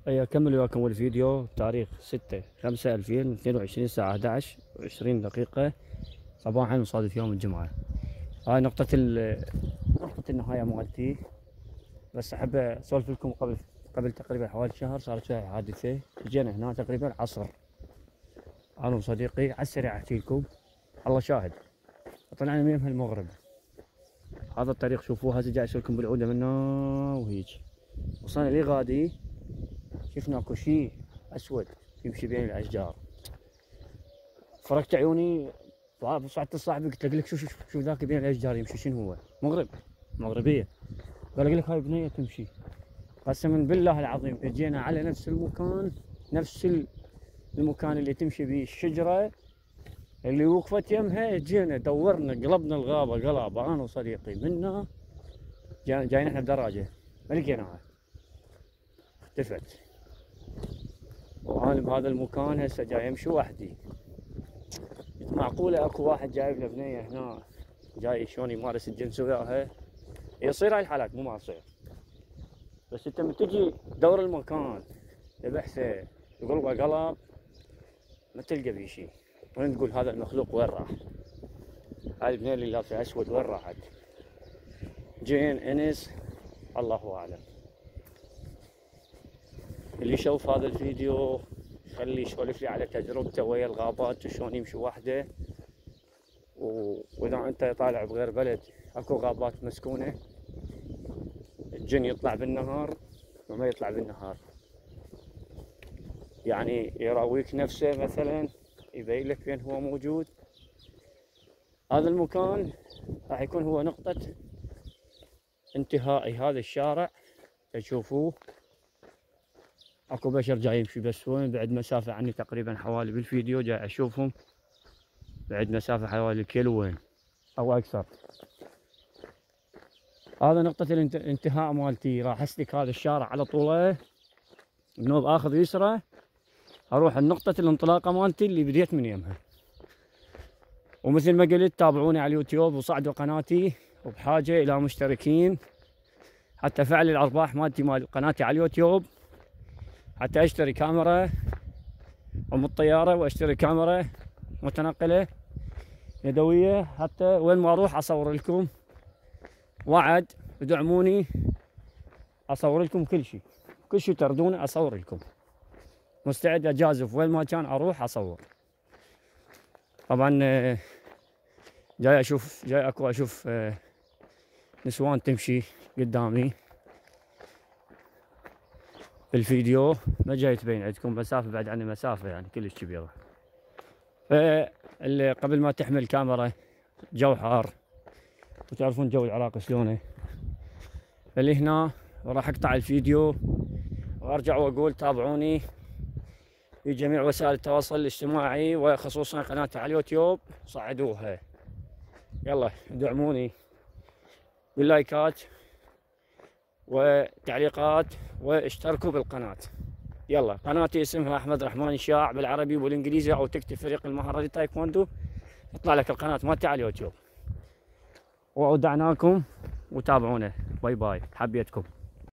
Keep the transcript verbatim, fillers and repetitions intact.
أي أكمل وياكم الفيديو تاريخ ستة خمسة ألفين واثنين وعشرين الساعة أحد عشر وعشرين دقيقة صباحا مصادف يوم الجمعة. هاي نقطة نقطة النهاية مالتي، بس أحب أسولف لكم. قبل قبل تقريبا حوالي شهر صارت وياي حادثة، جينا هنا تقريبا عصر أنا وصديقي على السريع أحكي لكم، الله شاهد. طلعنا من المغرب، هذا الطريق شوفوه هسه جاي أسولكم بالعودة منه وهيج. وصلنا لي غادي شفنا اكو شيء اسود يمشي بين الاشجار، فركت عيوني صعدت الصاحبي قلت له لك شوف شوف شوف ذاك بين الاشجار يمشي، شنو هو؟ مغرب مغربيه. قال لك هاي بنيه تمشي. قسما بالله العظيم اجينا على نفس المكان، نفس المكان اللي تمشي به الشجره اللي وقفت يمها. جينا دورنا قلبنا الغابه قلابه انا وصديقي، منا جايين احنا بدراجه ما لقيناها، اختفت. وانا بهذا المكان هسه جاي امشي وحدي. معقوله اكو واحد جايب له بنيه هنا جاي شلون يمارس الجنس وياها؟ يصير هاي الحالات مو ما تصير، بس انت من تجي دور المكان تبحثه قلبه قلب ما تلقى بيه شيء، وين تقول هذا المخلوق وين راح؟ هاي البنيه اللي لابسه اسود وين راحت؟ جين انس الله اعلم. اللي يشوف هذا الفيديو خلي يسولف لي على تجربته ويا الغابات شلون يمشي وحده، و... واذا انت طالع بغير بلد اكو غابات مسكونه الجن يطلع بالنهار وما يطلع بالنهار، يعني يراويك نفسه مثلا يبين لك فين هو موجود. هذا المكان راح يكون هو نقطة انتهاء هذا الشارع. تشوفوه اكو بشر جاي يمشي، بس وين بعد مسافة عني تقريبا حوالي بالفيديو جاي اشوفهم بعد مسافة حوالي كيلوين او اكثر. هذا نقطة الانتهاء مالتي، راح اسلك هذا الشارع على طوله بنوب اخذ يسرى اروح النقطة الانطلاقة مالتي اللي بديت من يمها. ومثل ما قلت تابعوني على اليوتيوب وصعدوا قناتي، وبحاجة الى مشتركين حتى فعل الارباح مالتي مال قناتي على اليوتيوب، حتى اشتري كاميرا ام الطيارة واشتري كاميرا متنقلة يدوية، حتى وين ما اروح اصور لكم. وعد ادعموني اصور لكم كل شيء، كل شيء تردون اصور لكم، مستعد اجازف وين ما كان اروح اصور. طبعا جاي اشوف جاي اكو اشوف نسوان تمشي قدامي بالفيديو، ما جاي تبين عندكم مسافة بعد عني مسافة يعني كلش كبيرة. فاللي قبل ما تحمل كاميرا جو حار وتعرفون جو العراق شلونه، اللي هنا راح اقطع الفيديو وارجع واقول تابعوني في جميع وسائل التواصل الاجتماعي وخصوصا قناتي على اليوتيوب، صعدوها. يلا دعموني باللايكات وتعليقات واشتركوا بالقناة. يلا قناتي اسمها احمد رحمن الشاع بالعربي والانجليزي، او تكتب فريق المهارات التايكوندو يطلع لك القناة مالتي على اليوتيوب. وودعناكم وتابعونا، باي باي، حبيتكم.